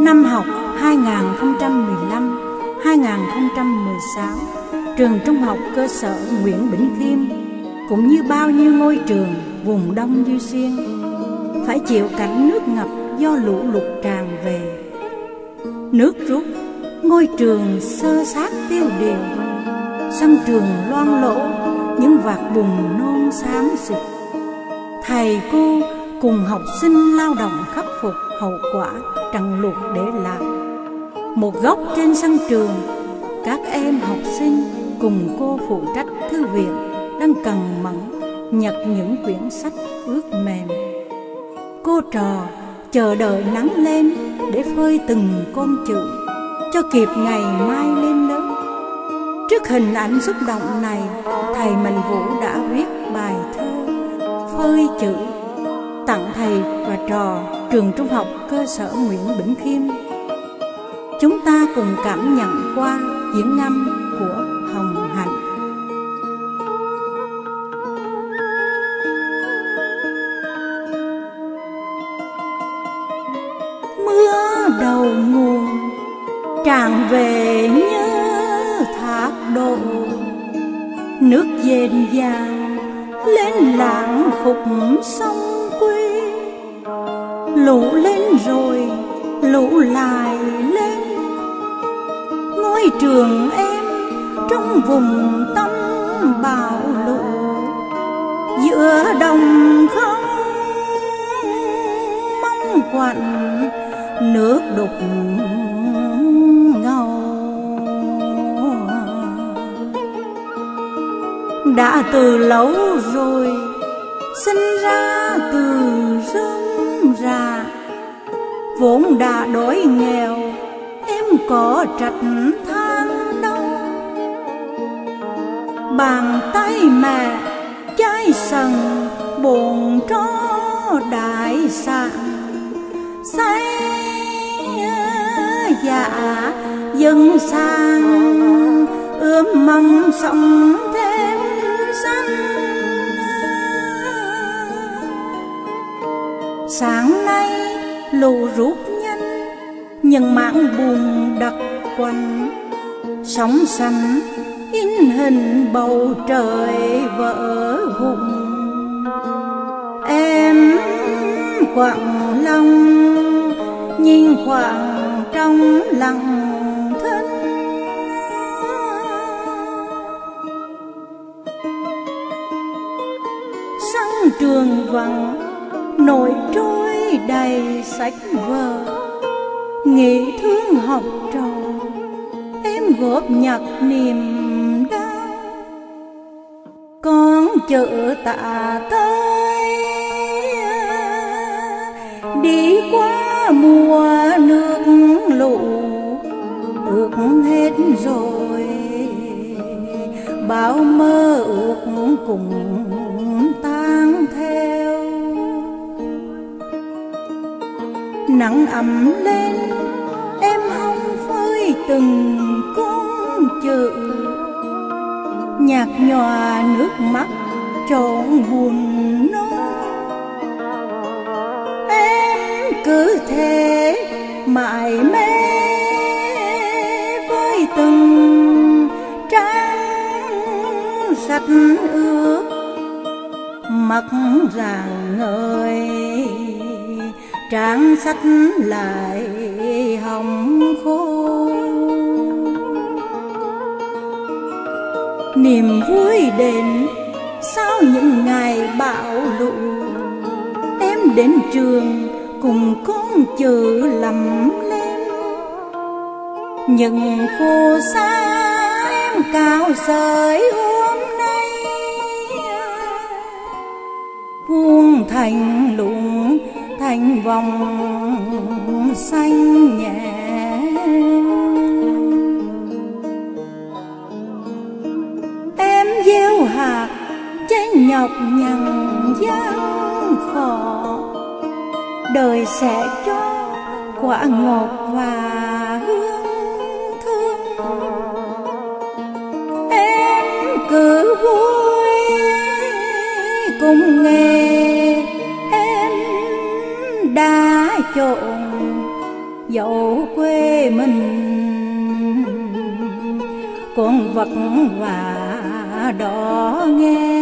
Năm học 2015-2016, trường Trung học cơ sở Nguyễn Bỉnh Khiêm cũng như bao nhiêu ngôi trường vùng Đông Duy Xuyên phải chịu cảnh nước ngập do lũ lụt tràn về. Nước rút, ngôi trường xơ xác tiêu điều, sân trường loang lỗ những vạt bùn non xám xịt. Thầy cô cùng học sinh lao động khắc phục hậu quả trận lụt để lại. Một góc trên sân trường, các em học sinh cùng cô phụ trách thư viện đang cần mẫn nhặt những quyển sách ướt mềm. Cô trò chờ đợi nắng lên để phơi từng con chữ cho kịp ngày mai lên lớp. Trước hình ảnh xúc động này, thầy Mạnh Vũ đã viết bài thơ Phơi chữ tặng thầy và trò trường Trung học cơ sở Nguyễn Bỉnh Khiêm. Chúng ta cùng cảm nhận qua diễn ngâm của Hồng Hạnh. Mưa đầu nguồn tràn về như thác đổ, nước dền dàng lên làng khúc sông quê. Lũ lên rồi lũ lại lên, ngôi trường em trong vùng tâm bão lũ. Giữa đồng không mong quặn nước đục ngầu. Đã từ lâu rồi sinh ra từ rơm rạ, vốn đã đói nghèo em có trách than đâu. Bàn tay mẹ chai sần bồn cho đại sản, say dạ dân sang ươm mầm sống thêm xanh. Sáng nay lũ rút nhanh nhưng mảng bùn đặc quanh, sóng xanh in hình bầu trời vỡ vụn. Em quặn lòng nhìn khoảng trong lặng thân. Sân trường vắng nổi trôi đầy sách vở, nghĩ thương học trò em góp nhặt niềm đau. Con chợ tạ tới đi qua mùa nước lũ, ước hết rồi bao mơ ước cùng tan theo. Nắng ấm lên em hong phơi từng con chữ, nhạt nhòa nước mắt trọn buồn non. Em cứ thế mãi mê với từng trang sách ướt, mắt rạng ngời trang sách lại hồng khô. Niềm vui đến sau những ngày bão lũ, em đến trường cùng con chữ lầm lên. Những phố xa em cao sới hôm nay, vuông thành lũng thành vòng xanh nhẹ. Em gieo hạt trên nhọc nhằn gian khổ, đời sẽ cho quả ngọt và hương thơm. Em cứ vui cùng nghề em đã trộn dẫu quê mình còn vất vả đó nghe.